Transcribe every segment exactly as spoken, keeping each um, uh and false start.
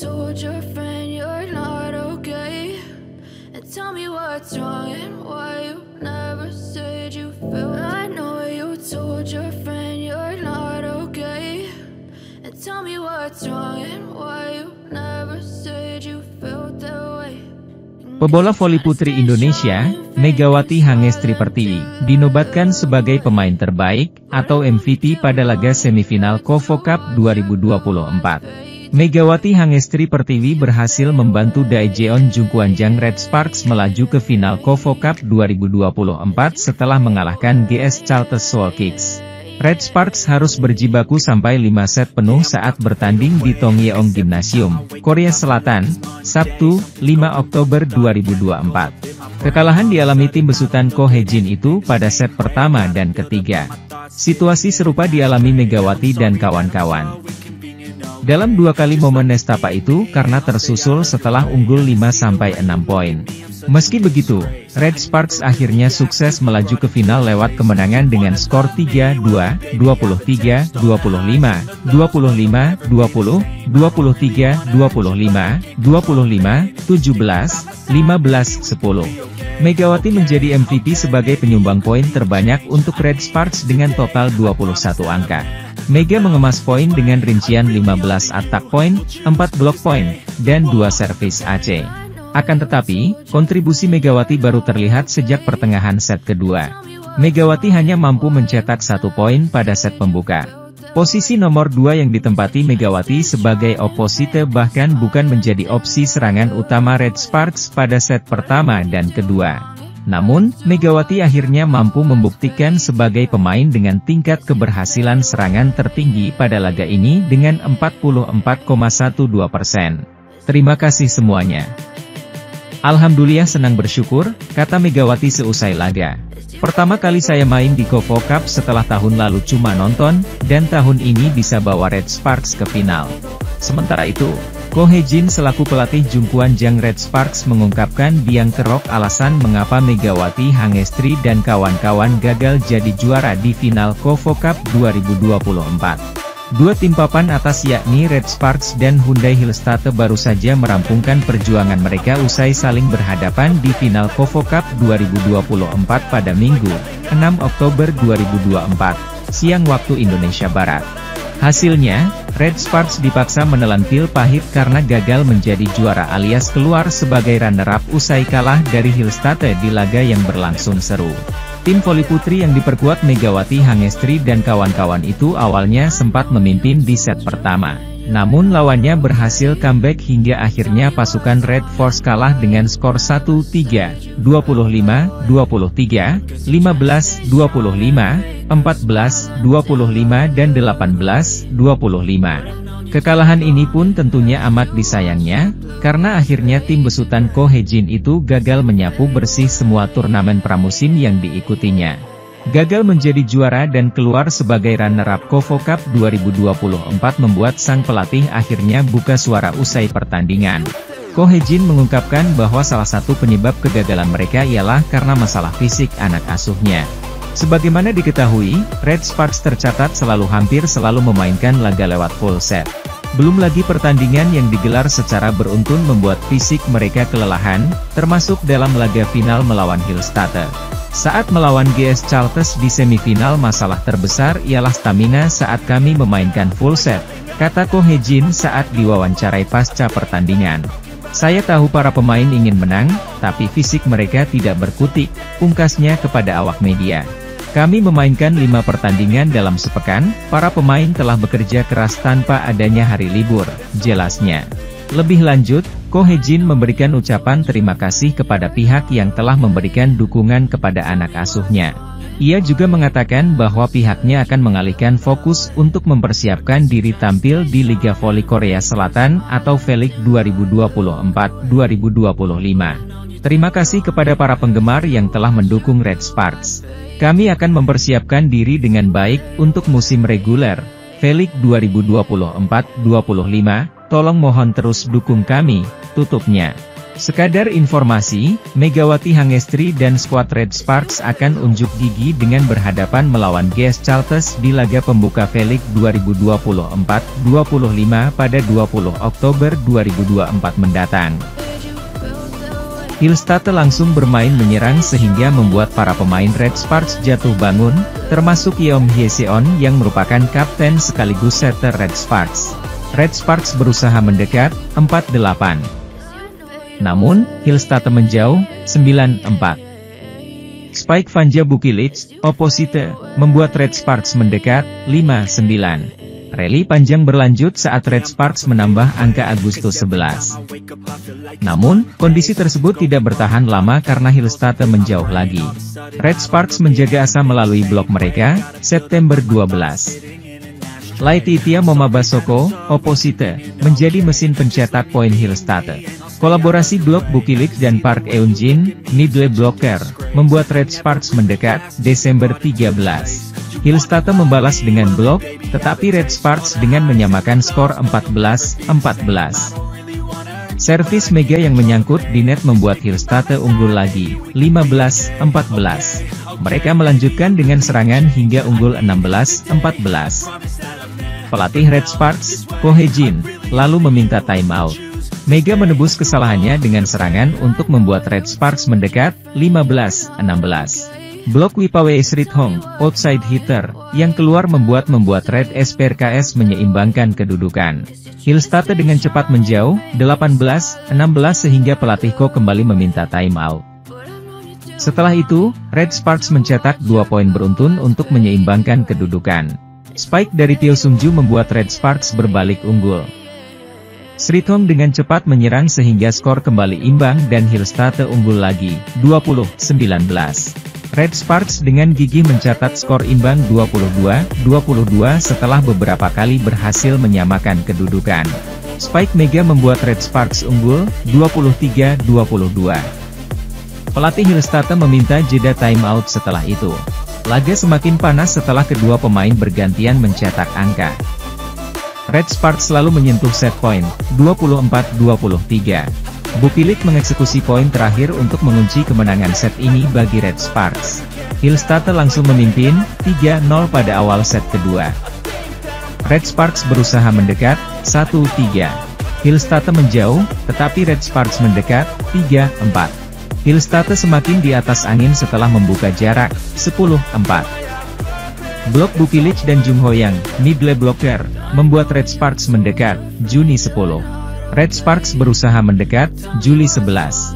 told your friend you're not okay, and tell me what's wrong and why you never said you felt. I know you told your friend you're not okay, and tell me what's wrong and why you never said you felt that way. Pebola voli putri Indonesia, Megawati Hangestri Pertiwi, dinobatkan sebagai pemain terbaik, atau M V P pada laga semifinal Kovo Cup dua ribu dua puluh empat. Megawati Hangestri Pertiwi berhasil membantu Daejeon Jungkwanjang Red Sparks melaju ke final Kovo Cup dua ribu dua puluh empat setelah mengalahkan G S Chalters Soul Kicks. Red Sparks harus berjibaku sampai lima set penuh saat bertanding di Tongyeong Gymnasium, Korea Selatan, Sabtu, lima Oktober dua ribu dua puluh empat. Kekalahan dialami tim besutan Ko Hye-jin itu pada set pertama dan ketiga. Situasi serupa dialami Megawati dan kawan-kawan. Dalam dua kali momen nestapa itu karena tersusul setelah unggul lima sampai enam poin. Meski begitu, Red Sparks akhirnya sukses melaju ke final lewat kemenangan dengan skor tiga dua, dua puluh tiga, dua puluh lima, dua puluh lima, dua puluh, dua puluh tiga, dua puluh lima, dua puluh lima, tujuh belas, lima belas, sepuluh. Megawati menjadi M V P sebagai penyumbang poin terbanyak untuk Red Sparks dengan total dua puluh satu angka. Mega mengemas poin dengan rincian lima belas attack point, empat block point, dan dua servis A C. Akan tetapi, kontribusi Megawati baru terlihat sejak pertengahan set kedua. Megawati hanya mampu mencetak satu poin pada set pembuka. Posisi nomor dua yang ditempati Megawati sebagai oposite bahkan bukan menjadi opsi serangan utama Red Sparks pada set pertama dan kedua. Namun, Megawati akhirnya mampu membuktikan sebagai pemain dengan tingkat keberhasilan serangan tertinggi pada laga ini dengan empat puluh empat koma dua belas persen. Terima kasih semuanya. Alhamdulillah senang bersyukur, kata Megawati seusai laga. Pertama kali saya main di Kovo Cup setelah tahun lalu cuma nonton, dan tahun ini bisa bawa Red Sparks ke final. Sementara itu, Ko Hye-jin selaku pelatih Jungkwanjang Red Sparks mengungkapkan biang kerok alasan mengapa Megawati Hangestri dan kawan-kawan gagal jadi juara di final Kovo Cup dua ribu dua puluh empat. Dua tim papan atas yakni Red Sparks dan Hyundai Hillstate baru saja merampungkan perjuangan mereka usai saling berhadapan di final Kovo Cup dua ribu dua puluh empat pada Minggu, enam Oktober dua ribu dua puluh empat, siang waktu Indonesia Barat. Hasilnya, Red Sparks dipaksa menelan pil pahit karena gagal menjadi juara alias keluar sebagai runner-up usai kalah dari Hillstate di laga yang berlangsung seru. Tim voli putri yang diperkuat Megawati Hangestri dan kawan-kawan itu awalnya sempat memimpin di set pertama. Namun lawannya berhasil comeback hingga akhirnya pasukan Red Force kalah dengan skor satu tiga, dua puluh lima, dua puluh tiga, lima belas, dua puluh lima, empat belas, dua puluh lima dan delapan belas, dua puluh lima. Kekalahan ini pun tentunya amat disayangnya, karena akhirnya tim besutan Ko Hye-jin itu gagal menyapu bersih semua turnamen pramusim yang diikutinya. Gagal menjadi juara dan keluar sebagai runner-up Kovo Cup dua ribu dua puluh empat membuat sang pelatih akhirnya buka suara usai pertandingan. Ko Hye-jin mengungkapkan bahwa salah satu penyebab kegagalan mereka ialah karena masalah fisik anak asuhnya. Sebagaimana diketahui, Red Sparks tercatat selalu hampir selalu memainkan laga lewat full set. Belum lagi pertandingan yang digelar secara beruntun membuat fisik mereka kelelahan, termasuk dalam laga final melawan Hillstate. Saat melawan G S Chalters di semifinal masalah terbesar ialah stamina saat kami memainkan full set, kata Ko Hye-jin saat diwawancarai pasca pertandingan. Saya tahu para pemain ingin menang, tapi fisik mereka tidak berkutik, pungkasnya kepada awak media. Kami memainkan lima pertandingan dalam sepekan, para pemain telah bekerja keras tanpa adanya hari libur, jelasnya. Lebih lanjut, Ko Hye-jin memberikan ucapan terima kasih kepada pihak yang telah memberikan dukungan kepada anak asuhnya. Ia juga mengatakan bahwa pihaknya akan mengalihkan fokus untuk mempersiapkan diri tampil di Liga Voli Korea Selatan atau V-League dua ribu dua puluh empat dua ribu dua puluh lima. Terima kasih kepada para penggemar yang telah mendukung Red Sparks. Kami akan mempersiapkan diri dengan baik untuk musim reguler V-League dua ribu dua puluh empat dua ribu dua puluh lima. Tolong mohon terus dukung kami, tutupnya. Sekadar informasi, Megawati Hangestri dan skuad Red Sparks akan unjuk gigi dengan berhadapan melawan G S Caltes di laga pembuka V-League dua ribu dua puluh empat dua puluh lima pada dua puluh Oktober dua ribu dua puluh empat mendatang. Hillstatte langsung bermain menyerang sehingga membuat para pemain Red Sparks jatuh bangun, termasuk Yeom Hye-seon yang merupakan kapten sekaligus setter Red Sparks. Red Sparks berusaha mendekat, empat delapan. Namun, Hillstatte menjauh, sembilan empat. Spike Vanja Bukilic, Opposite, membuat Red Sparks mendekat, lima sembilan. Rally panjang berlanjut saat Red Sparks menambah angka Agustus sebelas. Namun, kondisi tersebut tidak bertahan lama karena Hillstatte menjauh lagi. Red Sparks menjaga asa melalui blok mereka, September dua belas. Laetitia Momabasoko, Opposite, menjadi mesin pencetak poin Hillstatte. Kolaborasi blok Bukilic dan Park Eun-jin, middle blocker, membuat Red Sparks mendekat, Desember tiga belas. Hillstatte membalas dengan blok, tetapi Red Sparks dengan menyamakan skor empat belas empat belas. Servis Mega yang menyangkut di net membuat Hillstatte unggul lagi, lima belas empat belas. Mereka melanjutkan dengan serangan hingga unggul enam belas empat belas. Pelatih Red Sparks, Ko Hye-jin, lalu meminta timeout. Mega menebus kesalahannya dengan serangan untuk membuat Red Sparks mendekat, lima belas enam belas. Blok Wipawe Srithong, outside hitter, yang keluar membuat membuat Red Sparks menyeimbangkan kedudukan. Hillstatte dengan cepat menjauh, delapan belas enam belas sehingga pelatih Ko kembali meminta timeout. Setelah itu, Red Sparks mencetak dua poin beruntun untuk menyeimbangkan kedudukan. Spike dari Teo Sungju membuat Red Sparks berbalik unggul. Srithong dengan cepat menyerang sehingga skor kembali imbang dan Hillstatte unggul lagi, dua puluh sembilan belas. Red Sparks dengan gigih mencatat skor imbang dua puluh dua dua puluh dua setelah beberapa kali berhasil menyamakan kedudukan. Spike Mega membuat Red Sparks unggul, dua puluh tiga dua puluh dua. Pelatih Hillstatte meminta jeda timeout setelah itu. Laga semakin panas setelah kedua pemain bergantian mencetak angka. Red Sparks selalu menyentuh set point, dua puluh empat dua puluh tiga. Bukilic mengeksekusi poin terakhir untuk mengunci kemenangan set ini bagi Red Sparks. Hillstatte langsung memimpin, tiga nol pada awal set kedua. Red Sparks berusaha mendekat, satu tiga. Hillstatte menjauh, tetapi Red Sparks mendekat, tiga empat. Hillstatte semakin di atas angin setelah membuka jarak, sepuluh empat. Blok Bukilic dan Jung Ho-yang, middle blocker, membuat Red Sparks mendekat, Juni sepuluh. Red Sparks berusaha mendekat, Juli sebelas.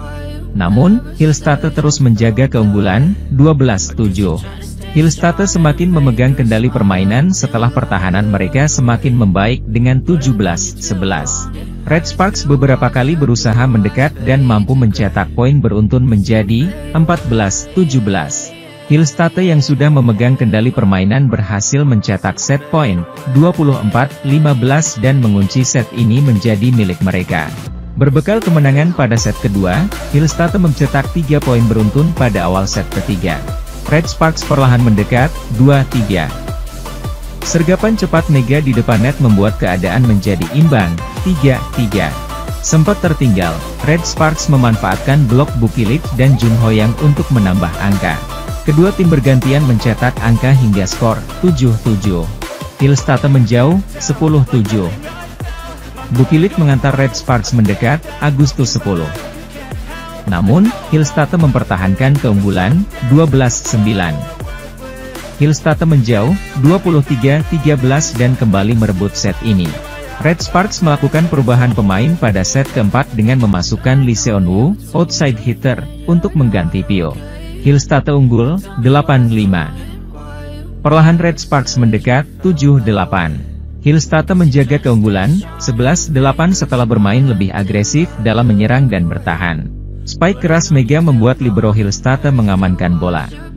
Namun, Hillstatte terus menjaga keunggulan, dua belas tujuh. Hillstatte semakin memegang kendali permainan setelah pertahanan mereka semakin membaik dengan tujuh belas sebelas. Red Sparks beberapa kali berusaha mendekat dan mampu mencetak poin beruntun menjadi empat belas tujuh belas. Hillstatte yang sudah memegang kendali permainan berhasil mencetak set point, dua puluh empat lima belas dan mengunci set ini menjadi milik mereka. Berbekal kemenangan pada set kedua, Hillstatte mencetak tiga poin beruntun pada awal set ketiga. Red Sparks perlahan mendekat, dua tiga. Sergapan cepat Mega di depan net membuat keadaan menjadi imbang, tiga tiga. Sempat tertinggal, Red Sparks memanfaatkan blok Bukilic dan Jung Ho-yang untuk menambah angka. Kedua tim bergantian mencetak angka hingga skor, tujuh tujuh. Hillstatte menjauh, sepuluh tujuh. Bukilic mengantar Red Sparks mendekat, Agustus sepuluh. Namun, Hillstatte mempertahankan keunggulan, dua belas sembilan. Hillstatte menjauh, dua puluh tiga tiga belas dan kembali merebut set ini. Red Sparks melakukan perubahan pemain pada set keempat dengan memasukkan Lee Seon-woo, outside hitter, untuk mengganti Pio. Hillstatte unggul, delapan lima. Perlahan Red Sparks mendekat, tujuh delapan. Hillstatte menjaga keunggulan, sebelas delapan setelah bermain lebih agresif dalam menyerang dan bertahan. Spike keras Mega membuat libero Hillstatte mengamankan bola.